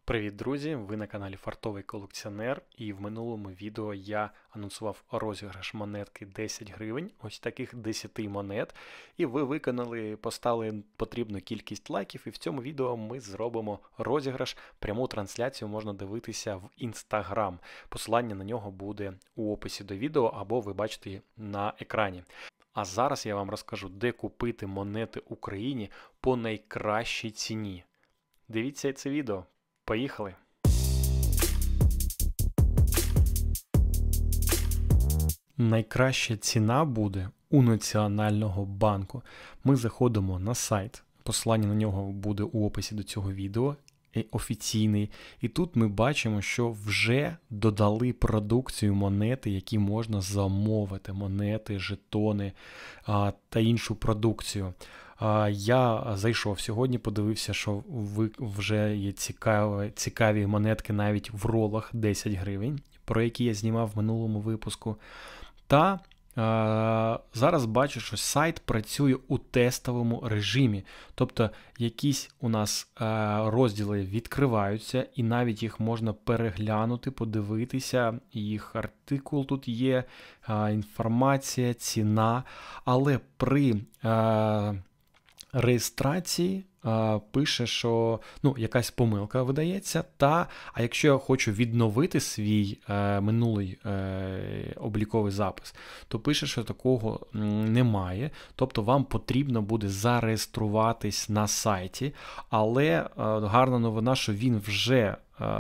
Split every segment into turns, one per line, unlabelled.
Привіт, друзі! Ви на каналі Фартовий колекціонер, і в минулому відео я анонсував розіграш монетки 10 гривень, ось таких 10 монет, і ви виконали, поставили потрібну кількість лайків, і в цьому відео ми зробимо розіграш. Пряму трансляцію можна дивитися в Instagram. Посилання на нього буде у описі до відео, або ви бачите на екрані. А зараз я вам розкажу, де купити монети Україні по найкращій ціні. Дивіться це відео. Поїхали! Найкраща ціна буде у Національного банку. Ми заходимо на сайт, посилання на нього буде у описі до цього відео, офіційний. І тут ми бачимо, що вже додали продукцію монети, які можна замовити. Монети, жетони та іншу продукцію. Я зайшов сьогодні, подивився, що вже є цікаві монетки навіть в ролах 10 гривень, про які я знімав в минулому випуску. Та зараз бачу, що сайт працює у тестовому режимі. Тобто якісь у нас розділи відкриваються, і навіть їх можна переглянути, подивитися. Їх артикул тут є, інформація, ціна. Але при реєстрації пише, що якась помилка видається, а якщо я хочу відновити свій минулий обліковий запис, то пише, що такого немає, тобто вам потрібно буде зареєструватись на сайті, але гарна новина, що він вже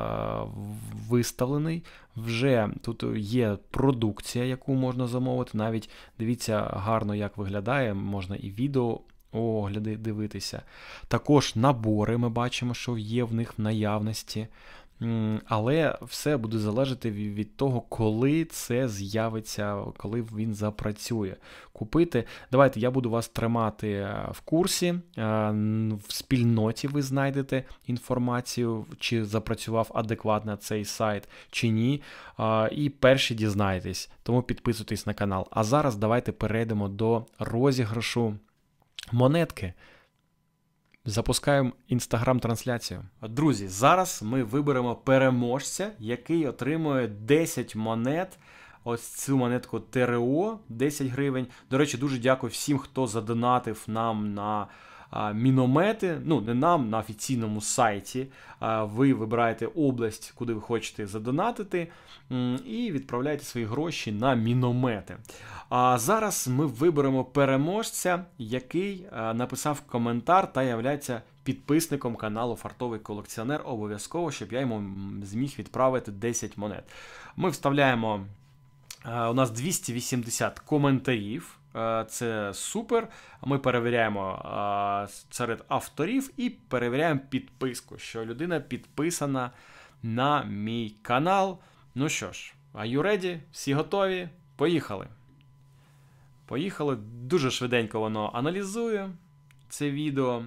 виставлений, вже тут є продукція, яку можна замовити, навіть дивіться гарно, як виглядає, можна і відео огляди дивитися. Також набори ми бачимо, що є в них в наявності. Але все буде залежати від того, коли це з'явиться, коли він запрацює. Купити. Давайте я буду вас тримати в курсі. В спільноті ви знайдете інформацію, чи запрацював адекватно цей сайт, чи ні. І перші дізнаєтесь. Тому підписуйтесь на канал. А зараз давайте перейдемо до розіграшу монетки. Запускаємо Instagram-трансляцію. Друзі, зараз ми виберемо переможця, який отримує 10 монет. Ось цю монетку ТРО, 10 гривень. До речі, дуже дякую всім, хто задонатив нам на міномети. Не нам, на офіційному сайті. Ви вибираєте область, куди ви хочете задонатити, і відправляєте свої гроші на міномети. А зараз ми виберемо переможця, який написав коментар та являється підписником каналу Фартовий колекціонер. Обов'язково, щоб я йому зміг відправити 10 монет. Ми вставляємо, у нас 280 коментарів. Це супер. Ми перевіряємо серед авторів і перевіряємо підписку, що людина підписана на мій канал. Ну що ж, are you ready? Всі готові? Поїхали. Поїхали. Дуже швиденько воно аналізує це відео.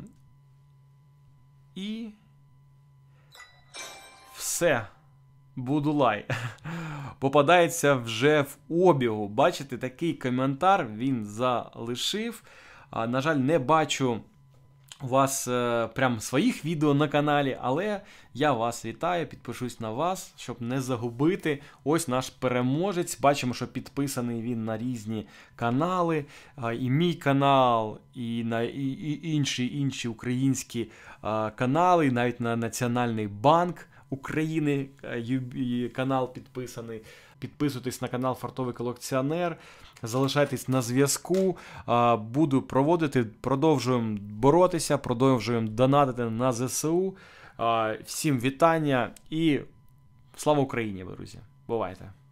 І все. Будулай. Попадається вже в обігу. Бачите, такий коментар він залишив. На жаль, не бачу у вас прям своїх відео на каналі, але я вас вітаю, підпишусь на вас, щоб не загубити. Ось наш переможець. Бачимо, що підписаний він на різні канали. І мій канал, і на інші українські канали, навіть на Національний банк України канал підписаний. Підписуйтесь на канал Фартовий колекціонер, залишайтесь на зв'язку, буду проводити, продовжуємо боротися, продовжуємо донатити на ЗСУ. Всім вітання і слава Україні, друзі! Бувайте!